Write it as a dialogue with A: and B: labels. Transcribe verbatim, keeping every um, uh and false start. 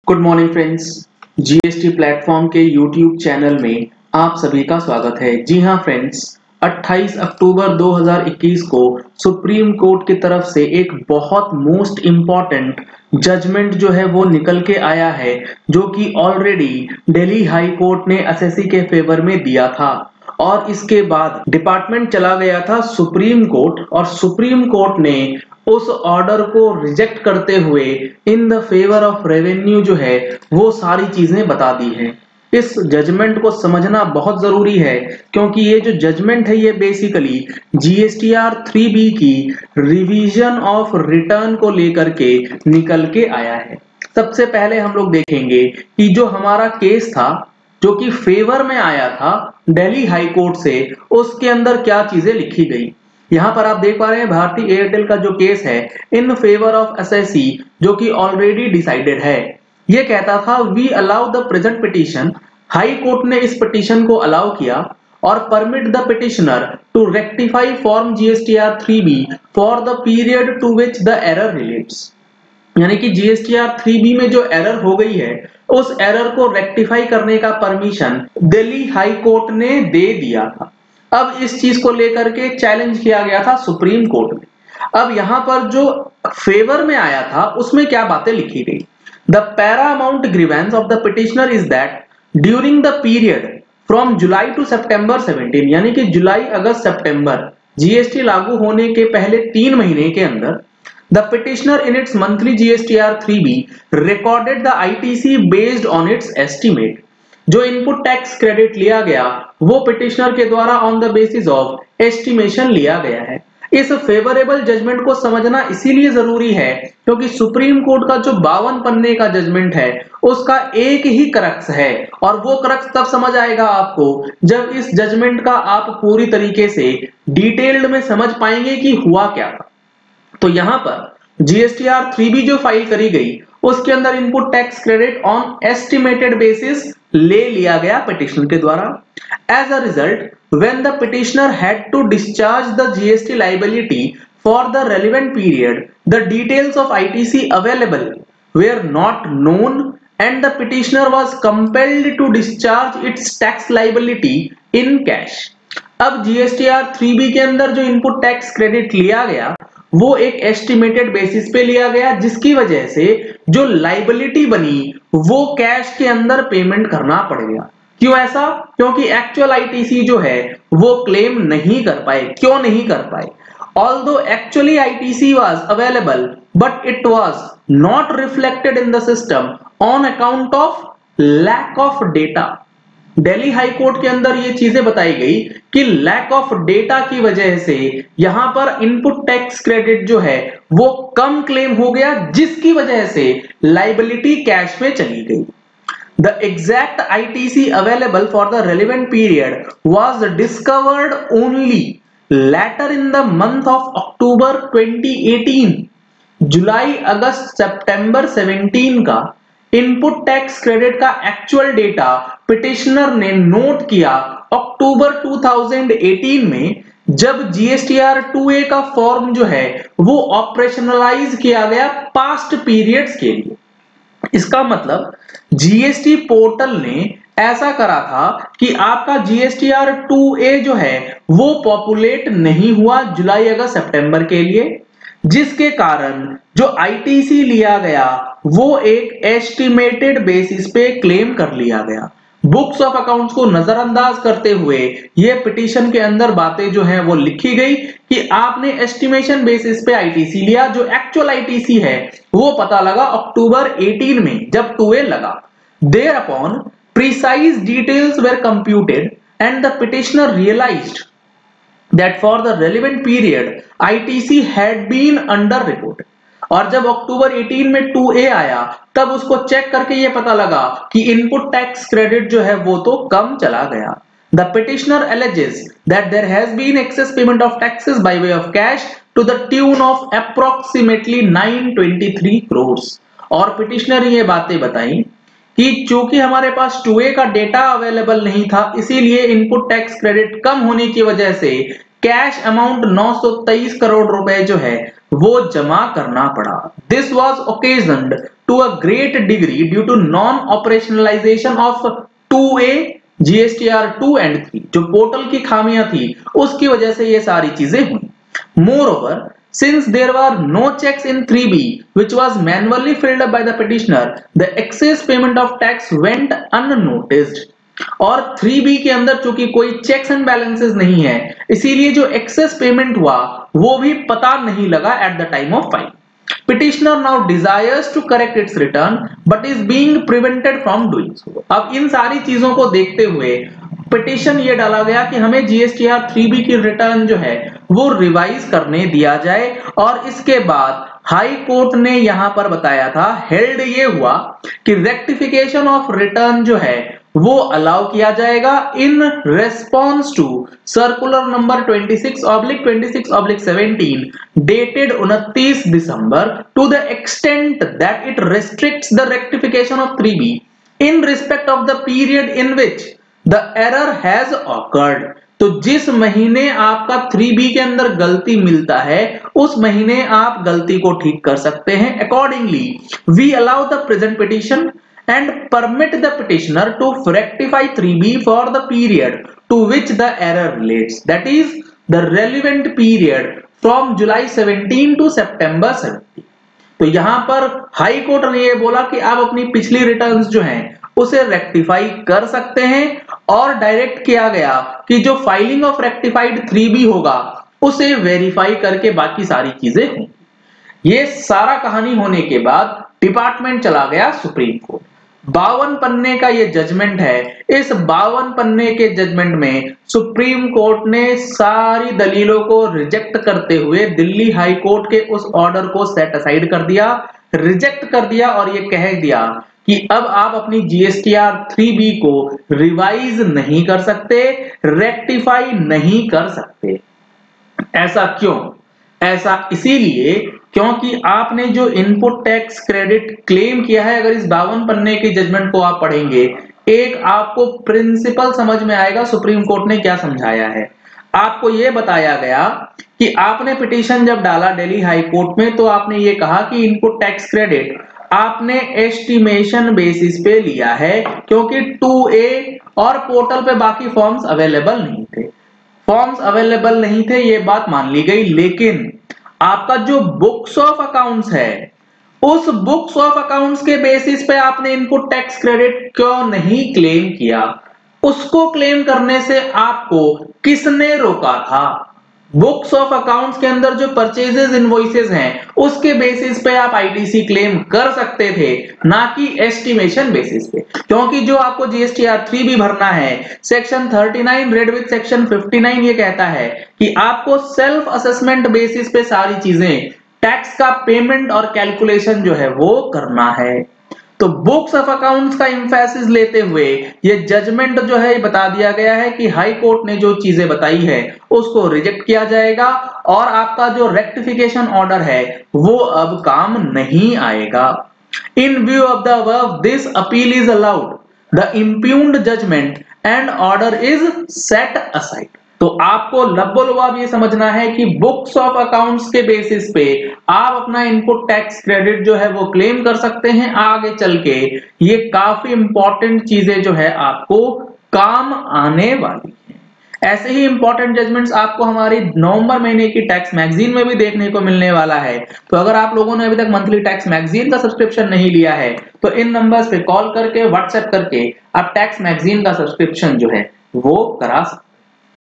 A: Good morning friends, GST platform के YouTube channel में आप सभी का स्वागत है। जी हां फ्रेंड्स, अट्ठाईस अक्टूबर दो हज़ार इक्कीस को सुप्रीम कोर्ट की तरफ से एक बहुत मोस्ट इम्पॉर्टेंट जजमेंट जो है वो निकल के आया है, जो कि ऑलरेडी दिल्ली हाई कोर्ट ने एसएससी के फेवर में दिया था और इसके बाद डिपार्टमेंट चला गया था सुप्रीम कोर्ट और सुप्रीम कोर्ट ने उस ऑर्डर को रिजेक्ट करते हुए in the favour of revenue जो है वो सारी चीजें बता दी है। इस जजमेंट को समझना बहुत जरूरी है क्योंकि ये जो जजमेंट है ये बेसिकली जीएसटीआर थ्री बी की रिवीजन ऑफ रिटर्न को लेकर के निकल के आया है। सबसे पहले हम लोग देखेंगे कि जो हमारा केस था जो कि फेवर में आया था दिल्ली हाई कोर्ट से, उसके अंदर क्या चीजें लिखी गई। यहाँ पर आप देख पा रहे हैं भारतीय एयरटेल का जो केस है इन फेवर ऑफ एसएससी जो कि ऑलरेडी डिसाइडेड है। ये कहता था we allow the present petition, high court ने इस पिटीशन को अलाउ किया और permit the petitioner to rectify form GSTR three B for the period to which the error relates. यानी कि जीएसटीआर थ्री बी में जो एरर हो गई है उस एरर को रेक्टिफाई करने का परमिशन दिल्ली हाई कोर्ट ने दे दिया था। अब इस चीज को लेकर के चैलेंज किया गया था सुप्रीम कोर्ट में। अब यहां पर जो फेवर में आया था उसमें क्या बातें लिखी गई। The paramount grievance of the petitioner is that during the period from July to September seventeen, यानी कि जुलाई अगस्त सितंबर जीएसटी लागू होने के पहले तीन महीने के अंदर the petitioner in its monthly GSTR three B recorded the ITC based on its estimate. जो इनपुट टैक्स क्रेडिट लिया गया वो पिटिशनर के द्वारा on the basis of estimation लिया गया है। इस फेवरेबल जजमेंट को समझना इसीलिए जरूरी है क्योंकि सुप्रीम कोर्ट का जो बावन पन्ने का जजमेंट है उसका एक ही क्रक्स है और वो क्रक्स तब समझ आएगा आपको जब इस जजमेंट का आप पूरी तरीके से डिटेल्ड में समझ पाएंगे कि हुआ क्या था। तो यहाँ पर जीएसटीआर थ्री बी जो फाइल करी गई उसके अंदर input tax credit on estimated basis ले लिया गया पिटिशनर के द्वारा। As a result, when the petitioner had to discharge the G S T liability for the relevant period, the details of I T C available were not known and the petitioner was compelled to discharge its tax liability in cash. अब GSTR three B के अंदर जो input tax credit लिया गया वो एक estimated basis पे लिया गया, जिसकी वजह से जो लाइबिलिटी बनी वो कैश के अंदर पेमेंट करना पड़ गया। क्यों ऐसा? क्योंकि एक्चुअल आईटीसी जो है वो क्लेम नहीं कर पाए। क्यों नहीं कर पाए? Although actually I T C was available, but it was not reflected in the system on account of lack of data. Delhi high court के अंदर ये चीजें बताई गई कि लैक ऑफ डेटा की वजह से यहां पर इनपुट टैक्स क्रेडिट जो है वो कम क्लेम हो गया, जिसकी वजह से लाइबिलिटी कैश में चली गई। The exact I T C available for the relevant period was discovered only later in the month of October twenty eighteen. जुलाई अगस्त सितंबर सेवनटीन का इनपुट टैक्स क्रेडिट का एक्चुअल डेटा पिटिशनर ने नोट किया अक्टूबर टू थाउजेंड एटीन में, जब GSTR two ए का फॉर्म जो है वो ऑपरेशनलाइज किया गया पास्ट पीरियड्स के लिए। इसका मतलब जीएसटी पोर्टल ने ऐसा करा था कि आपका जीएसटीआर टू ए जो है वो पॉपुलेट नहीं हुआ जुलाई अगस्त सितंबर के लिए, जिसके कारण जो आईटीसी लिया गया वो एक एस्टिमेटेड बेसिस पे क्लेम कर लिया गया। बुक्स ऑफ अकाउंट्स को नजरअंदाज करते हुए ये पिटीशन के अंदर बातें जो हैं वो लिखी गई कि आपने एस्टिमेशन बेसिस पे आईटीसी लिया, जो एक्चुअल आईटीसी है वो पता लगा अक्टूबर एटीन में जब टू ए लगा। Thereupon, precise details were computed and the petitioner realized that for the relevant period I T C had been under reported. और जब अक्टूबर एटीन में टू ए आया तब उसको चेक करके ये पता लगा कि इनपुट टैक्स क्रेडिट जो है वो तो कम चला गया। The petitioner alleges that there has been excess payment of taxes by way of cash to the tune of approximately nine hundred twenty-three crores. और पिटिशनर ये बातें बताई कि चूंकि हमारे पास टू ए का डेटा अवेलेबल नहीं था इसीलिए इनपुट टैक्स क्रेडिट कम होने की वजह से कैश अमाउंट नौ सौ तेईस करोड़ रुपए जो है वो जमा करना पड़ा। This was occasioned to a great degree due to non-operationalization of two A, G S T R two and three, जो पोर्टल की खामियां थी उसकी वजह से ये सारी चीजें हुई। Moreover, since there were no checks in three B which was manually filled up by the petitioner, the excess payment of tax went unnoticed। और थ्री बी के अंदर चूंकि कोई चेक्स एंड बैलेंसेस नहीं है, इसीलिए जो एक्सेस पेमेंट हुआ वो भी पता नहीं लगा at the time of file. Petitioner now desires to correct its return but is being prevented from doing so। अब इन सारी चीजों को देखते हुए पिटिशन ये डाला गया कि हमें G S T R three B की रिटर्न जो है वो रिवाइज करने दिया जाए। और इसके बाद हाई कोर्ट ने यहां पर बताया था, हेल्ड ये हुआ कि रेक्टिफिकेशन ऑफ रिटर्न जो है वो अलाउ किया जाएगा in response to circular number twenty six oblique twenty six oblique seventeen dated उनतीस दिसंबर to the extent that it restricts the rectification of three B in respect of the period in which the error has occurred. तो जिस महीने आपका three B के अंदर गलती मिलता है उस महीने आप गलती को ठीक कर सकते हैं। Accordingly we allow the present petition and permit the petitioner to rectify three B for the period to which the error relates, that is the relevant period from July seventeen to September seventeen. तो यहां पर high court ने ये बोला कि आप अपनी पिछली रिटर्न्स जो हैं उसे रेक्टिफाई कर सकते हैं और डायरेक्ट किया गया कि जो filing of rectified three B होगा उसे वेरीफाई करके बाकी सारी चीजें होंगी। ये सारा कहानी होने के बाद डिपार्टमेंट चला गया सुप्रीम कोर्ट। बावन पन्ने का ये जजमेंट है। इस बावन पन्ने के जजमेंट में सुप्रीम कोर्ट ने सारी दलीलों को रिजेक्ट करते हुए दिल्ली हाई कोर्ट के उस ऑर्डर को सेट असाइड कर दिया, रिजेक्ट कर दिया और ये कह दिया कि अब आप अपनी G S T R three B को रिवाइज नहीं कर सकते, रेक्टिफाई नहीं कर सकते। ऐसा क्यों? ऐसा इसीलिए क्योंकि आपने जो इनपुट टैक्स क्रेडिट क्लेम किया है, अगर इस बावन पन्ने के जजमेंट को आप पढ़ेंगे एक आपको प्रिंसिपल समझ में आएगा सुप्रीम कोर्ट ने क्या समझाया है। आपको यह बताया गया कि आपने पिटीशन जब डाला दिल्ली हाई कोर्ट में तो आपने ये कहा कि इनपुट टैक्स क्रेडिट आपने एस्टिमेशन बेसिस पे लिया है क्योंकि टू ए और पोर्टल पे बाकी फॉर्म्स अवेलेबल नहीं थे। फॉर्म्स अवेलेबल नहीं थे ये बात मान ली गई, लेकिन आपका जो बुक्स ऑफ अकाउंट्स है उस बुक्स ऑफ अकाउंट्स के बेसिस पे आपने इनपुट टैक्स क्रेडिट क्यों नहीं क्लेम किया? उसको क्लेम करने से आपको किसने रोका था? बुक्स ऑफ अकाउंट्स के अंदर जो परचेजेस इनवॉइसेस हैं उसके बेसिस पे आप आई टी सी क्लेम कर सकते थे, ना कि एस्टिमेशन बेसिस पे। क्योंकि जो आपको G S T R three B भरना है section thirty nine read with section fifty nine ये कहता है कि आपको सेल्फ असेसमेंट बेसिस पे सारी चीजें टैक्स का पेमेंट और कैलकुलेशन जो है वो करना है। तो बुक्स ऑफ अकाउंट्स का एम्फेसिस लेते हुए ये जजमेंट जो है बता दिया गया है कि हाई कोर्ट ने जो चीजें बताई है उसको रिजेक्ट किया जाएगा और आपका जो रेक्टिफिकेशन ऑर्डर है वो अब काम नहीं आएगा। In view of the above this appeal is allowed, the impugned judgment and order is set aside. तो आपको लब्बो-लुबाब ये समझना है कि बुक्स ऑफ अकाउंट्स के बेसिस पे आप अपना इनपुट टैक्स क्रेडिट जो है वो क्लेम कर सकते हैं। आगे चल के ये काफी इंपॉर्टेंट चीजें जो है आपको काम आने वाली हैं। ऐसे ही इंपॉर्टेंट जजमेंट्स आपको हमारी नवंबर महीने की टैक्स मैगजीन में भी देखने को मिलने वाला है। तो अगर आप लोगों ने अभी तक मंथली टैक्स मैगजीन का सब्सक्रिप्शन नहीं लिया है तो इन नंबर्स पे कॉल करके व्हाट्सएप करके आप टैक्स मैगजीन का सब्सक्रिप्शन जो है वो करा सकते हैं।